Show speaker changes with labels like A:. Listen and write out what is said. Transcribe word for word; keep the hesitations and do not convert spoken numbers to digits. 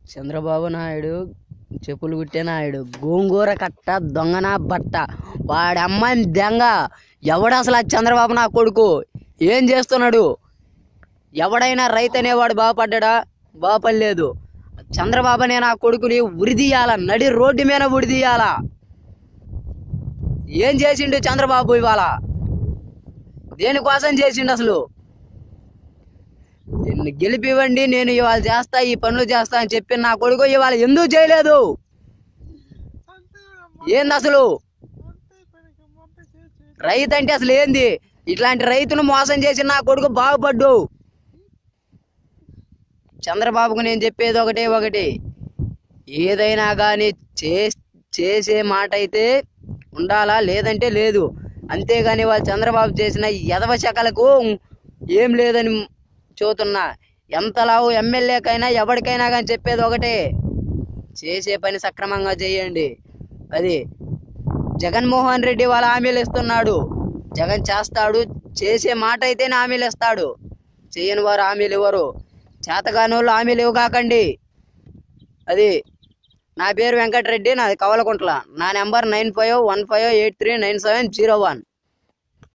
A: చంద్రబాబు నాయుడు చెప్పులు కుట్టే నాయుడు, గోంగూర కట్ట, దొంగన బట్ట, వాడి అమ్మాయిని దెంగ. ఎవడు అసలు ఆ చంద్రబాబు నా కొడుకు? ఏం చేస్తున్నాడు? ఎవడైనా రైతు అనేవాడు బాగుపడ్డా? బాగుపడలేదు. చంద్రబాబు అనే నా కొడుకుని ఉరిదీయాల, నడి రోడ్డు మీద ఉరిదీయాల. ఏం చేసిండు చంద్రబాబు ఇవాళ? దేనికోసం చేసిండు అసలు? గెలిపివ్వండి, నేను ఇవాళ చేస్తా, ఈ పనులు చేస్తా అని చెప్పి నా కొడుకు ఇవాళ ఎందుకు చేయలేదు? ఏంది అసలు? రైతు అంటే అసలు ఏంది? ఇట్లాంటి రైతును మోసం చేసి నా కొడుకు బాగుపడ్డు. చంద్రబాబుకు నేను చెప్పేది ఒకటే ఒకటి, ఏదైనా కానీ చేసే మాట అయితే ఉండాలా, లేదంటే లేదు. అంతేగాని వాళ్ళు చంద్రబాబు చేసిన ఎదవ శకలకు ఏం లేదని చూతున్నా. ఎంతలావు ఎమ్మెల్యేకైనా ఎవరికైనా కానీ చెప్పేది ఒకటే, చేసే పని సక్రమంగా చేయండి. అది జగన్మోహన్ రెడ్డి వాళ్ళ హామీలు ఇస్తున్నాడు. జగన్ చేస్తాడు, చేసే మాట అయితేనే హామీలు ఇస్తాడు. చేయని వారు హామీలు ఇవ్వరు. చేతగాని వాళ్ళు హామీలు ఇవ్వకాకండి. అది నా పేరు వెంకటరెడ్డి, నాది కవలకుంట్ల. నా number nine five one five eight three nine seven zero one.